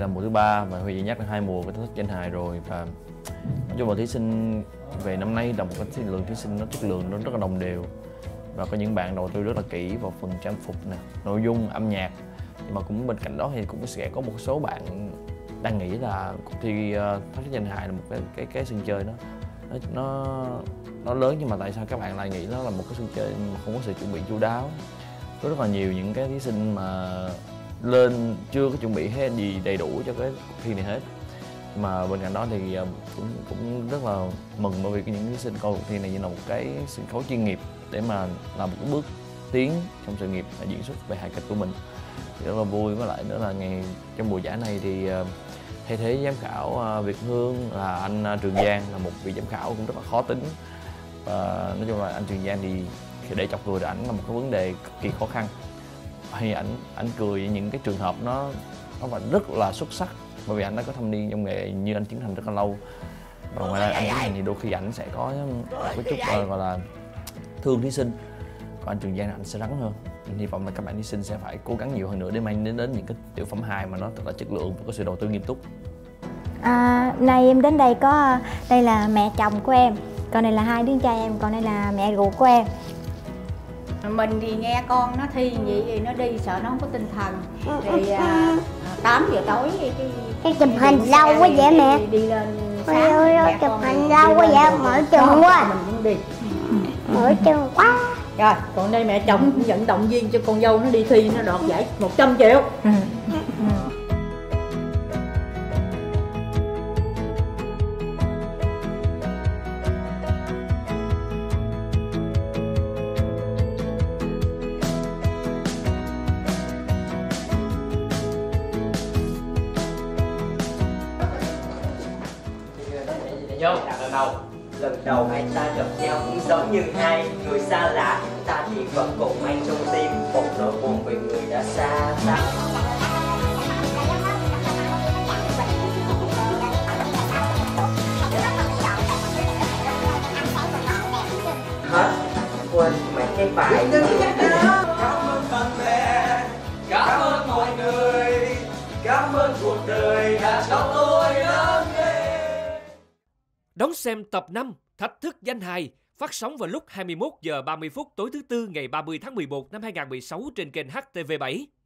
là mùa thứ 3 và Huy đã nhắc được 2 mùa của Thách thức danh hài rồi. Và nói chung là thí sinh về năm nay là một cái lượng thí sinh nó chất lượng nó rất là đồng đều, và có những bạn đầu tư rất là kỹ vào phần trang phục nè, nội dung, âm nhạc. Nhưng mà cũng bên cạnh đó thì cũng sẽ có một số bạn đang nghĩ là cuộc thi Thách thức danh hài là một cái sân chơi nó lớn, nhưng mà tại sao các bạn lại nghĩ nó là một cái sân chơi mà không có sự chuẩn bị chu đáo. Có rất là nhiều những cái thí sinh mà lên chưa có chuẩn bị hết gì đầy đủ cho cái cuộc thi này hết. Mà bên cạnh đó thì cũng rất là mừng, bởi vì những thí sinh coi cuộc thi này như là một cái sân khấu chuyên nghiệp để mà làm một cái bước tiến trong sự nghiệp diễn xuất về hài kịch của mình. Thì rất là vui. Với lại nữa là ngày trong buổi giải này thì thay thế giám khảo Việt Hương là anh Trường Giang, là một vị giám khảo cũng rất là khó tính. Và nói chung là anh Trường Giang thì để chọc cười được ảnh là một cái vấn đề cực kỳ khó khăn. Thì ảnh cười những cái trường hợp nó phải rất là xuất sắc, bởi vì anh đã có thâm niên trong nghề như anh Tiến Thành rất là lâu. Và ngoài ra anh Tiến Thành thì đôi khi ảnh sẽ có một chút gọi là thương thí sinh, còn anh Trường Giang anh sẽ rắn hơn. Mình hy vọng là các bạn thí sinh sẽ phải cố gắng nhiều hơn nữa để mang đến những cái tiểu phẩm hài mà nó thật là chất lượng và có sự đầu tư nghiêm túc. Nay em đến đây đây là mẹ chồng của em, còn này là hai đứa trai em, còn đây là mẹ ruột của em. Mình thì nghe con nó thi vậy thì nó đi sợ nó không có tinh thần. Thì 8 giờ tối cái chụp hình lâu quá vậy mẹ. Đi lên sáng chụp hình lâu quá vậy, mở trường quá. Mình cũng đi. Mở trường quá. Rồi, còn đây mẹ chồng cũng vẫn động viên cho con dâu nó đi thi, nó đoạt giải 100 triệu. Lần đầu hai ta gặp nhau cũng giống như hai người xa lạ, ta thì vẫn còn mang trong tim một nỗi buồn vì người đã xa ta. Hết quên mấy cái bài. Cảm ơn bạn bè, cảm ơn mọi người, cảm ơn cuộc đời đã cho tôi lớn lên. Đón xem tập 5 Thách thức danh hài phát sóng vào lúc 21 giờ 30 phút tối thứ Tư ngày 30 tháng 11 năm 2016 trên kênh HTV7.